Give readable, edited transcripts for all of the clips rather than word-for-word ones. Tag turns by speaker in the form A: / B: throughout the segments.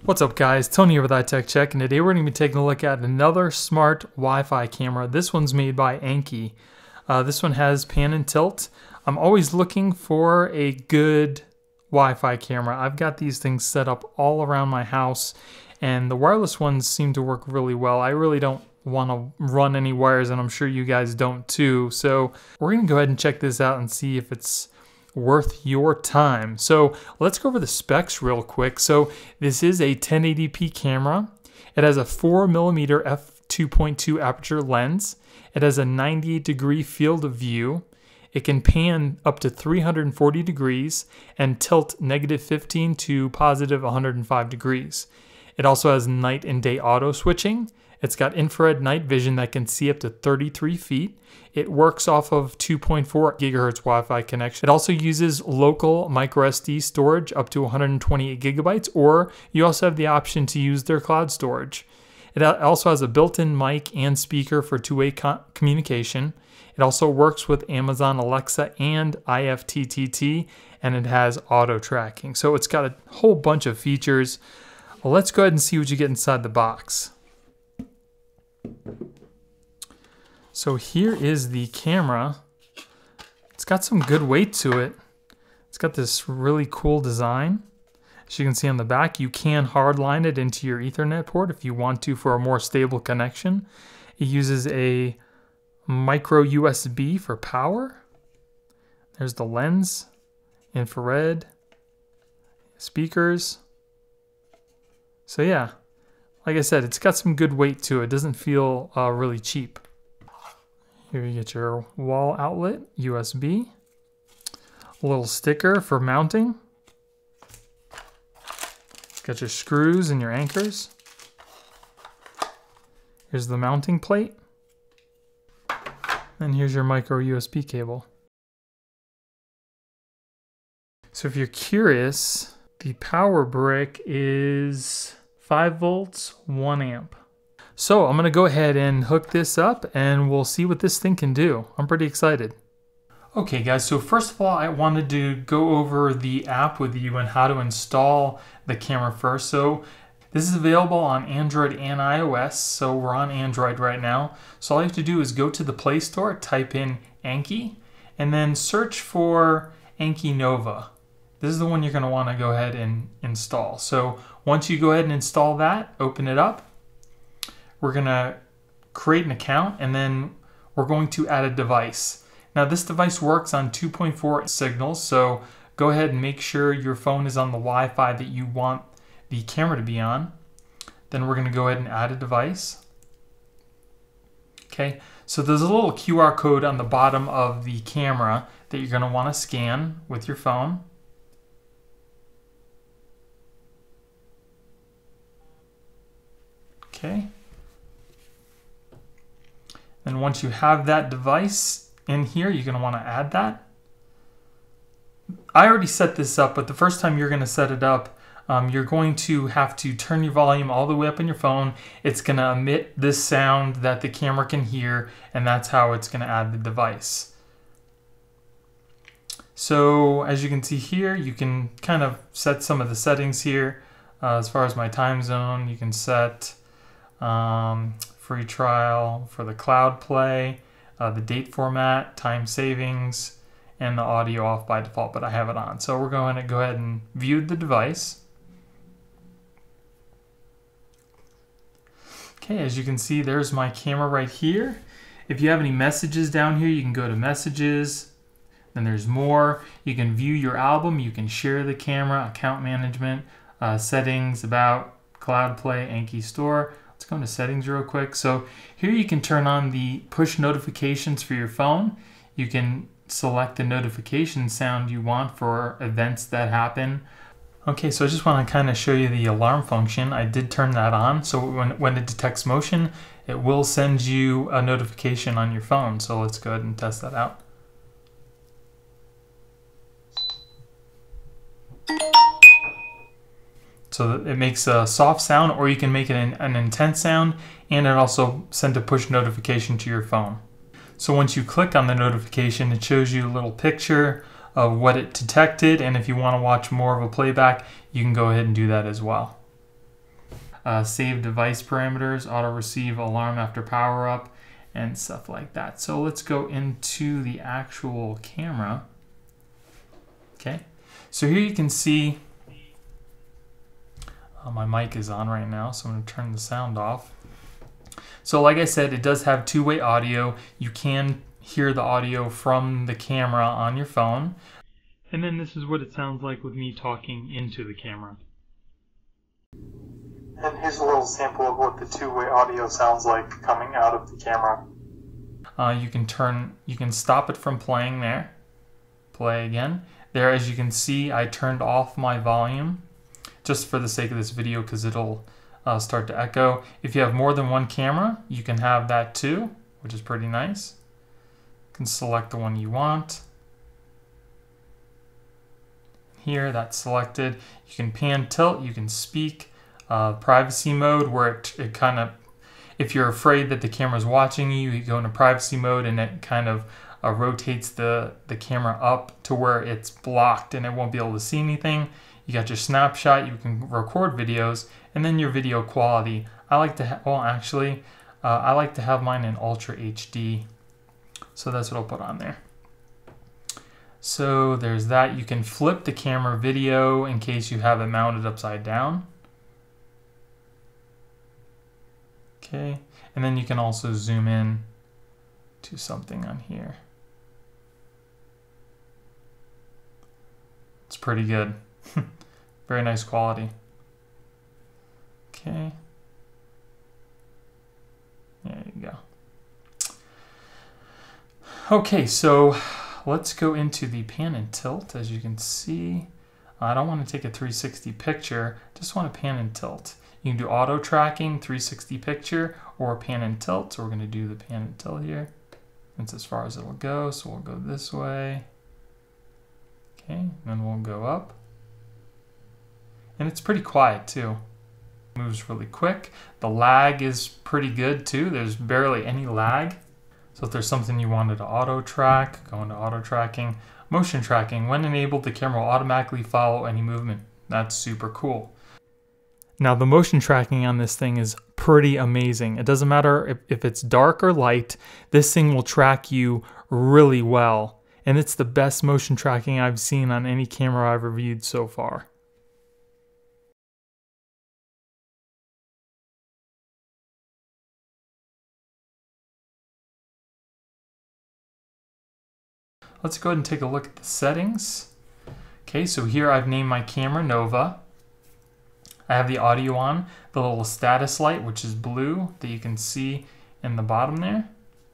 A: What's up guys, Tony here with iTech Check, and today we're going to be taking a look at another smart Wi-Fi camera. This one's made by ANNKE. This one has pan and tilt. I'm always looking for a good Wi-Fi camera. I've got these things set up all around my house, and the wireless ones seem to work really well. I really don't want to run any wires, and I'm sure you guys don't too. So we're going to go ahead and check this out and see if it's worth your time. So let's go over the specs real quick. So this is a 1080p camera. It has a 4mm f2.2 aperture lens. It has a 98-degree field of view. It can pan up to 340 degrees and tilt -15 to +105 degrees. It also has night and day auto switching. It's got infrared night vision that can see up to 33 feet. It works off of 2.4 gigahertz Wi-Fi connection. It also uses local microSD storage up to 128 gigabytes, or you also have the option to use their cloud storage. It also has a built-in mic and speaker for two-way communication. It also works with Amazon Alexa and IFTTT, and it has auto tracking. So it's got a whole bunch of features. Well, let's go ahead and see what you get inside the box. So here is the camera. It's got some good weight to it. It's got this really cool design. As you can see on the back, you can hardline it into your Ethernet port if you want to for a more stable connection. It uses a micro USB for power. There's the lens, infrared, speakers. So yeah, like I said, it's got some good weight to it. It doesn't feel really cheap. Here you get your wall outlet, USB, a little sticker for mounting. Got your screws and your anchors. Here's the mounting plate. And here's your micro USB cable. So if you're curious, the power brick is 5 volts, 1 amp. So I'm going to go ahead and hook this up and we'll see what this thing can do. I'm pretty excited. Okay guys, so first of all, I wanted to go over the app with you and how to install the camera first. So this is available on Android and iOS, so we're on Android right now. So all you have to do is go to the Play Store, type in ANNKE, and then search for ANNKE Nova. This is the one you're going to want to go ahead and install. So once you go ahead and install that, open it up. We're going to create an account, and then we're going to add a device. Now this device works on 2.4 signals, so go ahead and make sure your phone is on the Wi-Fi that you want the camera to be on. Then we're going to go ahead and add a device. Okay, so there's a little QR code on the bottom of the camera that you're going to want to scan with your phone. Okay. And once you have that device in here, you're going to want to add that. I already set this up, but the first time you're going to set it up, you're going to have to turn your volume all the way up on your phone. It's going to emit this sound that the camera can hear, and that's how it's going to add the device. So as you can see here, you can kind of set some of the settings here. As far as my time zone, you can set free trial for the cloud play, the date format, time savings, and the audio off by default, but I have it on. So we're going to go ahead and view the device. Okay, as you can see, there's my camera right here. If you have any messages down here, you can go to messages. Then there's more. You can view your album. You can share the camera, account management, settings, about, cloud play, ANNKE store. Let's go into settings real quick. So here you can turn on the push notifications for your phone. You can select the notification sound you want for events that happen. Okay, so I just want to kind of show you the alarm function. I did turn that on, so when it detects motion, it will send you a notification on your phone. So let's go ahead and test that out. So it makes a soft sound, or you can make it an intense sound, and it also sends a push notification to your phone. So once you click on the notification, it shows you a little picture of what it detected, and if you want to watch more of a playback, you can go ahead and do that as well. save device parameters, auto receive alarm after power up, and stuff like that. So let's go into the actual camera. Okay, so here you can see my mic is on right now, so I'm going to turn the sound off. So like I said, it does have two-way audio. You can hear the audio from the camera on your phone. And then this is what it sounds like with me talking into the camera. And here's a little sample of what the two-way audio sounds like coming out of the camera. You can stop it from playing there. Play again. There, as you can see, I turned off my volume just for the sake of this video because it'll start to echo. If you have more than one camera, you can have that too, which is pretty nice. You can select the one you want. Here, that's selected. You can pan tilt, you can speak. Privacy mode, where it kind of, if you're afraid that the camera's watching you, you go into privacy mode and it kind of rotates the camera up to where it's blocked and it won't be able to see anything. You got your snapshot, you can record videos, and then your video quality. I like to I like to have mine in Ultra HD, so that's what I'll put on there. So there's that. You can flip the camera video in case you have it mounted upside down. Okay, and then you can also zoom in to something on here. It's pretty good. Very nice quality. Okay. There you go. Okay, so let's go into the pan and tilt. As you can see, I don't want to take a 360 picture, just want to pan and tilt. You can do auto tracking, 360 picture, or pan and tilt. So we're going to do the pan and tilt here. That's as far as it'll go, so we'll go this way. Okay, and then we'll go up. And it's pretty quiet too. It moves really quick. The lag is pretty good too. There's barely any lag. So if there's something you wanted to auto track, go into auto tracking. Motion tracking, when enabled, the camera will automatically follow any movement. That's super cool. Now the motion tracking on this thing is pretty amazing. It doesn't matter if it's dark or light, this thing will track you really well. And it's the best motion tracking I've seen on any camera I've reviewed so far. Let's go ahead and take a look at the settings. Okay, so here I've named my camera Nova. I have the audio on, the little status light, which is blue, that you can see in the bottom there.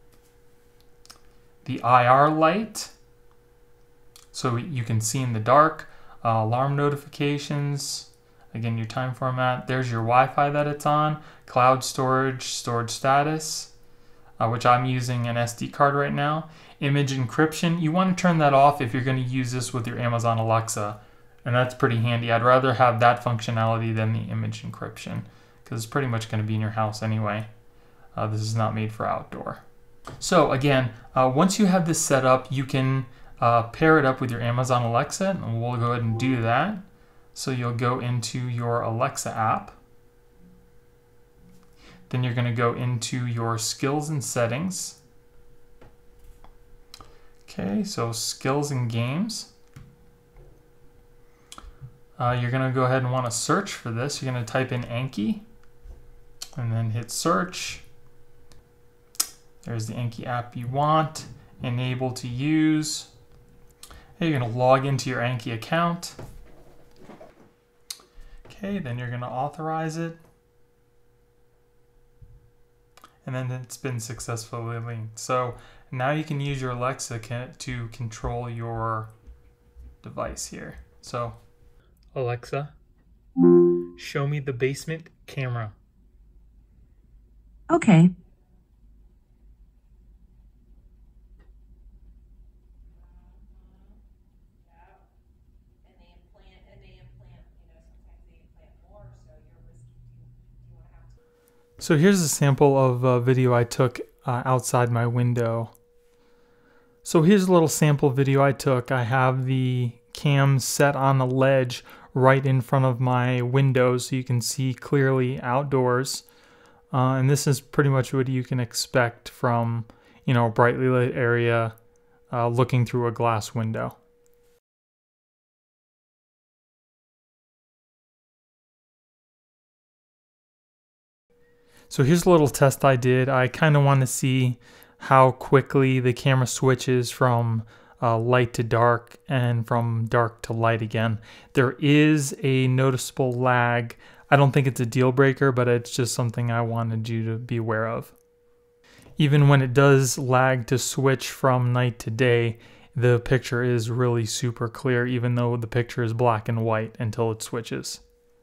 A: The IR light, so you can see in the dark. Alarm notifications, again your time format. There's your Wi-Fi that it's on. Cloud storage, storage status, which I'm using an SD card right now. Image encryption, you want to turn that off if you're going to use this with your Amazon Alexa. And that's pretty handy. I'd rather have that functionality than the image encryption because it's pretty much going to be in your house anyway. This is not made for outdoor. So again, once you have this set up, you can pair it up with your Amazon Alexa, and we'll go ahead and do that. So you'll go into your Alexa app. Then you're going to go into your skills and settings. Okay, so skills and games. You're going to go ahead and want to search for this. You're going to type in ANNKE and then hit search. There's the ANNKE app you want, enable to use. You're going to log into your ANNKE account. Okay, then you're going to authorize it. And then it's been successfully linked. So now you can use your Alexa to control your device here. So Alexa, show me the basement camera.
B: Okay.
A: So here's a sample of a video I took outside my window. So here's a little sample video I took. I have the cam set on a ledge right in front of my window so you can see clearly outdoors. And this is pretty much what you can expect from, you know, a brightly lit area looking through a glass window. So here's a little test I did. I kind of want to see how quickly the camera switches from light to dark and from dark to light again. There is a noticeable lag. I don't think it's a deal breaker, but it's just something I wanted you to be aware of. Even when it does lag to switch from night to day, the picture is really super clear, even though the picture is black and white until it switches.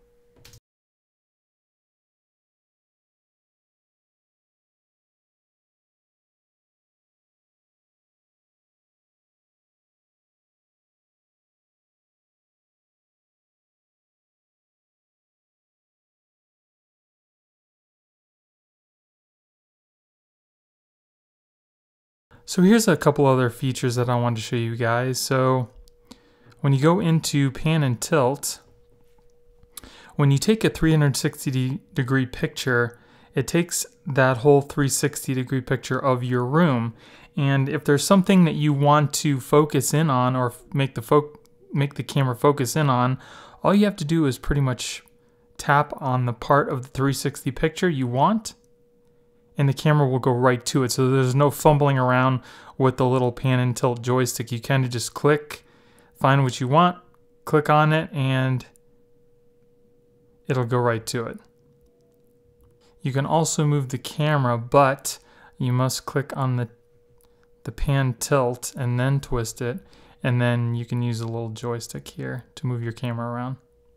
A: So here's a couple other features that I wanted to show you guys. So when you go into pan and tilt, when you take a 360-degree picture, it takes that whole 360-degree picture of your room. And if there's something that you want to focus in on or make the camera focus in on, all you have to do is pretty much tap on the part of the 360 picture you want, and the camera will go right to it. So there's no fumbling around with the little pan and tilt joystick. You kind of just click, find what you want, click on it, and it'll go right to it. You can also move the camera, but you must click on the pan tilt and then twist it, and then you can use a little joystick here to move your camera around.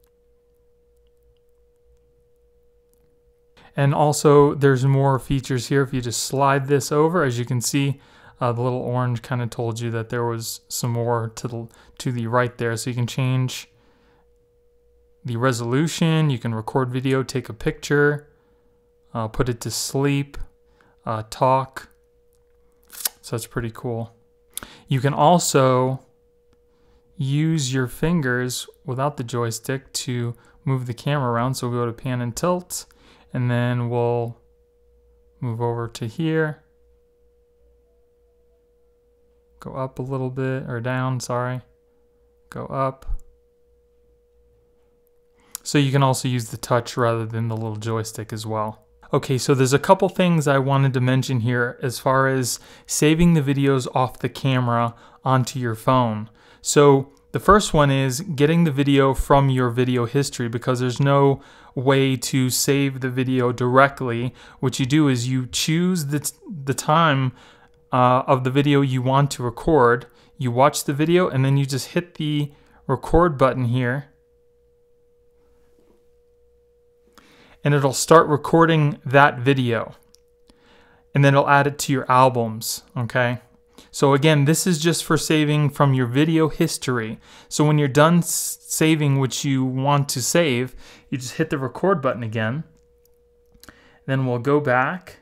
A: And also there's more features here. If you just slide this over, as you can see, the little orange kind of told you that there was some more to the right there. So you can change the resolution, you can record video, take a picture, put it to sleep, talk. So that's pretty cool. You can also use your fingers without the joystick to move the camera around. So we'll go to pan and tilt, and then we'll move over to here. Go up a little bit, or down, sorry. Go up. So you can also use the touch rather than the little joystick as well. Okay, so there's a couple things I wanted to mention here as far as saving the videos off the camera onto your phone. So the first one is getting the video from your video history, because there's no way to save the video directly. What you do is you choose the time of the video you want to record, you watch the video, and then you just hit the record button here, and it'll start recording that video, and then it'll add it to your albums. Okay, so again, this is just for saving from your video history. So when you're done saving what you want to save, you just hit the record button again, then we'll go back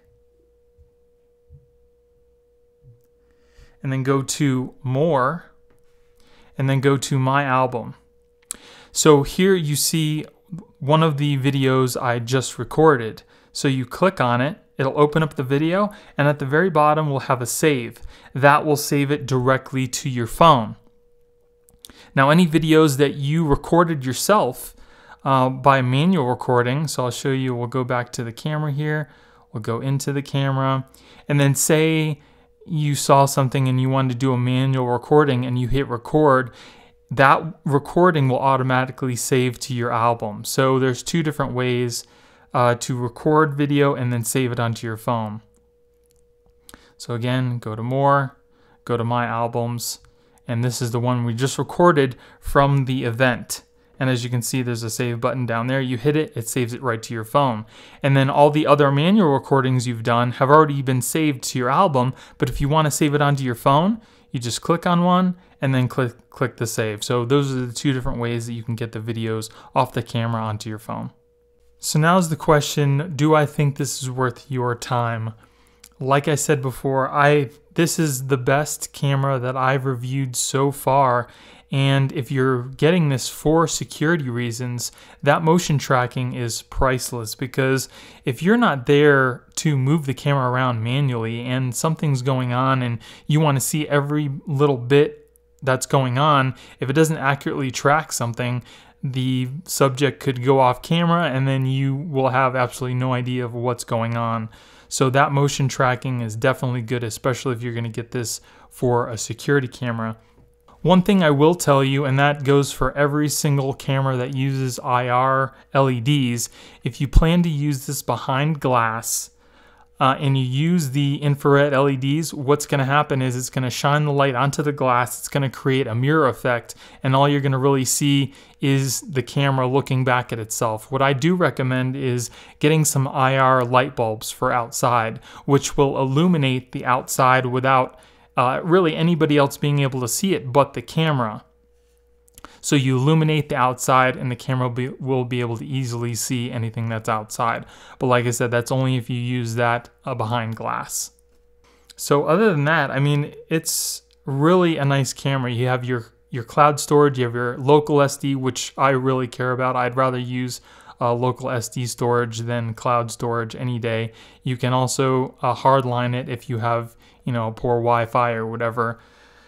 A: and then go to more, and then go to my album. So here you see one of the videos I just recorded. So you click on it, it'll open up the video, and at the very bottom we'll have a save. That will save it directly to your phone. Now any videos that you recorded yourself by manual recording, so I'll show you, we'll go back to the camera here, we'll go into the camera, and then say you saw something and you wanted to do a manual recording and you hit record, that recording will automatically save to your album. So there's two different ways to record video and then save it onto your phone. So again, go to more, go to my albums, and this is the one we just recorded from the event. And as you can see, there's a save button down there. You hit it, it saves it right to your phone. And then all the other manual recordings you've done have already been saved to your album, but if you want to save it onto your phone, you just click on one and then click the save. So those are the two different ways that you can get the videos off the camera onto your phone. So now's the question, do I think this is worth your time? Like I said before, this is the best camera that I've reviewed so far, And if you're getting this for security reasons, that motion tracking is priceless, because if you're not there to move the camera around manually and something's going on and you want to see every little bit that's going on, if it doesn't accurately track something, the subject could go off camera and then you will have absolutely no idea of what's going on. So that motion tracking is definitely good, especially if you're going to get this for a security camera. One thing I will tell you, and that goes for every single camera that uses IR LEDs, if you plan to use this behind glass and you use the infrared LEDs, what's going to happen is it's going to shine the light onto the glass, it's going to create a mirror effect, and all you're going to really see is the camera looking back at itself. What I do recommend is getting some IR light bulbs for outside, which will illuminate the outside without really anybody else being able to see it but the camera. So you illuminate the outside and the camera will be able to easily see anything that's outside. But like I said, that's only if you use that behind glass. So other than that, I mean, it's really a nice camera. You have your cloud storage, you have your local SD, which I really care about. I'd rather use local SD storage than cloud storage any day. You can also hardline it if you have, you know, poor Wi-Fi or whatever.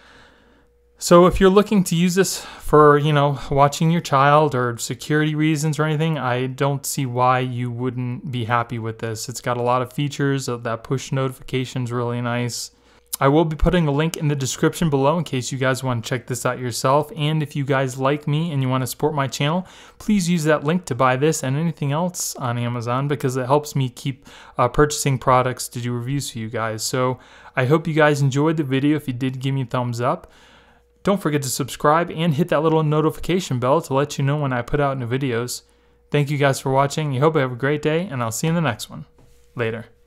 A: So if you're looking to use this for, you know, watching your child or security reasons or anything, I don't see why you wouldn't be happy with this. It's got a lot of features. That push notification is really nice. I will be putting a link in the description below in case you guys want to check this out yourself. And if you guys like me and you want to support my channel, please use that link to buy this and anything else on Amazon, because it helps me keep purchasing products to do reviews for you guys. So I hope you guys enjoyed the video. If you did, give me a thumbs up. Don't forget to subscribe and hit that little notification bell to let you know when I put out new videos. Thank you guys for watching. I hope you have a great day, and I'll see you in the next one. Later.